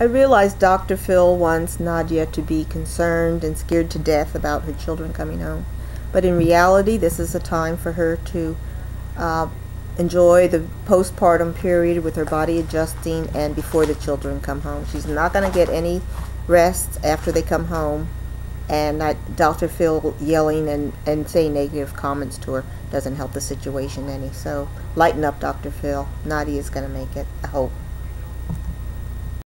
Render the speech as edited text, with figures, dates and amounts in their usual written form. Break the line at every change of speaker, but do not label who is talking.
I realize Dr. Phil wants Nadia to be concerned and scared to death about her children coming home. But in reality, this is a time for her to uh, enjoy the postpartum period with her body adjusting and before the children come home. She's not going to get any rest after they come home, and Dr. Phil yelling and saying negative comments to her doesn't help the situation any. So lighten up, Dr. Phil. Nadia's going to make it, I hope.